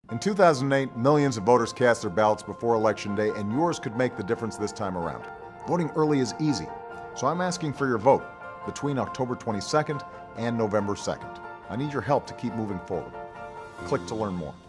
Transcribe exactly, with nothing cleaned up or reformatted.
In two thousand eight, millions of voters cast their ballots before Election Day, and yours could make the difference this time around. Voting early is easy, so I'm asking for your vote between October twenty-second and November second. I need your help to keep moving forward. Click to learn more.